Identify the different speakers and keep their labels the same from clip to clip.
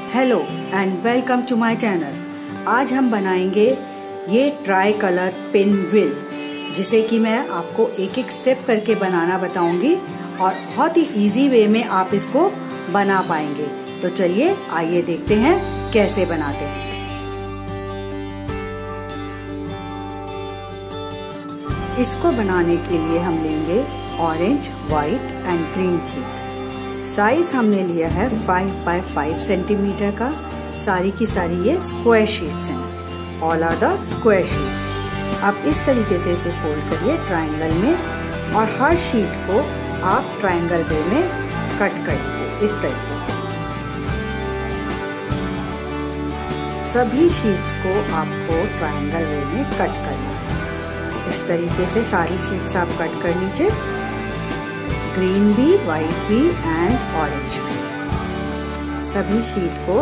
Speaker 1: Hello and welcome to my channel. आज हम बनाएंगे ये ट्राई कलर पिन व्हील, जिसे कि मैं आपको एक एक स्टेप करके बनाना बताऊंगी और बहुत ही इजी वे में आप इसको बना पाएंगे। तो चलिए आइए देखते हैं कैसे बनाते हैं। इसको बनाने के लिए हम लेंगे orange, white and green sheet. Size हमने लिया है 5 बाय 5 सेंटीमीटर का। सारी की सारी ये स्क्वायर शीट्स हैं। All are the square sheets. आप इस तरीके से इसे फोल्ड करिए ट्रायंगल में और हर शीट को आप ट्रायंगल वे में कट कर लीजिए इस तरीके से। सभी शीट्स को आपको ट्रायंगल वे में कट करना है। इस तरीके से सारी शीट्स आप कट कर लीजिए, ग्रीन भी, व्हाइट भी एंड ऑरेंज भी। सभी शीट को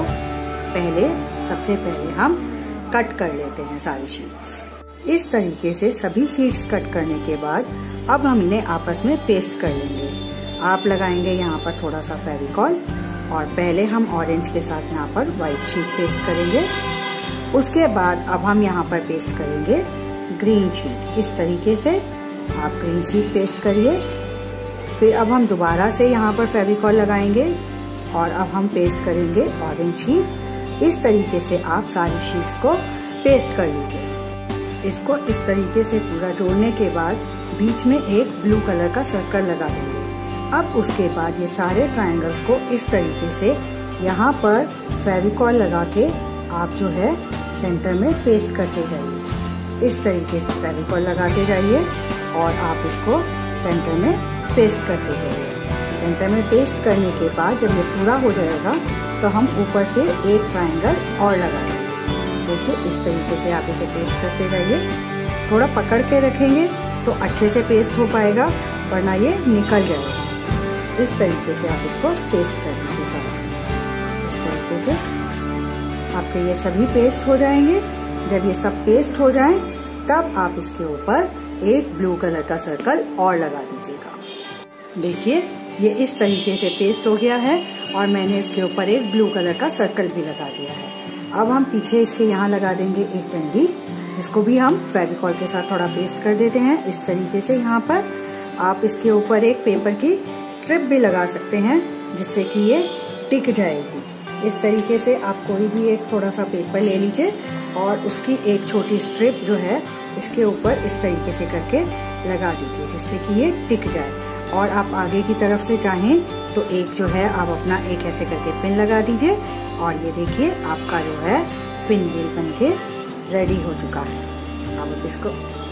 Speaker 1: सबसे पहले हम कट कर लेते हैं सारी शीट्स। इस तरीके से सभी शीट्स कट करने के बाद अब हम इन्हें आपस में पेस्ट कर लेंगे। आप लगाएंगे यहाँ पर थोड़ा सा फेविकॉल और पहले हम ऑरेंज के साथ यहाँ पर व्हाइट शीट पेस्ट करेंगे। उसके बाद अब हम यहाँ पर पेस्ट करेंगे ग्रीन शीट। इस तरीके से आप ग्रीन शीट पेस्ट करिए। फिर अब हम दोबारा से यहाँ पर फेविकॉल लगाएंगे और अब हम पेस्ट करेंगे ऑरेंज शीट। इस तरीके से आप सारी शीट्स को पेस्ट कर लीजिए। इसको इस तरीके से पूरा जोड़ने के बाद बीच में एक ब्लू कलर का सर्कल लगा देंगे। अब उसके बाद ये सारे ट्रायंगल्स को इस तरीके से यहाँ पर फेविकॉल लगा के आप जो है सेंटर में पेस्ट करते जाइए। इस तरीके से फेविकॉल लगाते जाइए और आप इसको सेंटर में पेस्ट करते जाइए। सेंटर में पेस्ट करने के बाद जब ये पूरा हो जाएगा तो हम ऊपर से एक ट्रायंगल और लगाएंगे। देखिए इस तरीके से आप इसे पेस्ट करते जाइए। थोड़ा पकड़ के रखेंगे तो अच्छे से पेस्ट हो पाएगा, वरना ये निकल जाएगा। इस तरीके से आप इसको पेस्ट कर दीजिए सब। इस तरीके से आपके ये सभी पेस्ट हो जाएंगे। जब ये सब पेस्ट हो जाए तब आप इसके ऊपर एक ब्लू कलर का सर्कल और लगा दीजिएगा। देखिए ये इस तरीके से पेस्ट हो गया है और मैंने इसके ऊपर एक ब्लू कलर का सर्कल भी लगा दिया है। अब हम पीछे इसके यहाँ लगा देंगे एक डंडी, जिसको भी हम फेविकॉल के साथ थोड़ा पेस्ट कर देते हैं। इस तरीके से यहाँ पर आप इसके ऊपर एक पेपर की स्ट्रिप भी लगा सकते हैं, जिससे कि ये टिक जाएगी। इस तरीके से आप कोई भी एक थोड़ा सा पेपर ले लीजिए और उसकी एक छोटी स्ट्रिप जो है इसके ऊपर इस तरीके से करके लगा दीजिए, जिससे कि ये टिक जाए। और आप आगे की तरफ से चाहें तो एक जो है आप अपना एक ऐसे करके पिन लगा दीजिए और ये देखिए आपका जो है पिन व्हील बनके रेडी हो चुका है। अब इसको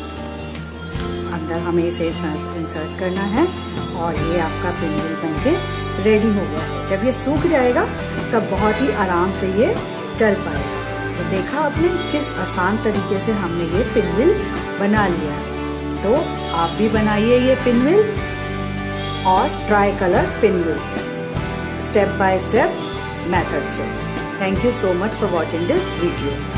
Speaker 1: अंदर हमें इसे इंसर्ट करना है और ये आपका पिन व्हील बनके रेडी हो गया है। जब ये सूख जाएगा तब बहुत ही आराम से ये चल पाएगा। तो देखा आपने किस आसान तरीके से हमने ये पिन व्हील बना लिया है। तो आप भी बनाइए ये पिन व्हील और tricolour pin wheel step by step method से। Thank you so much for watching this video.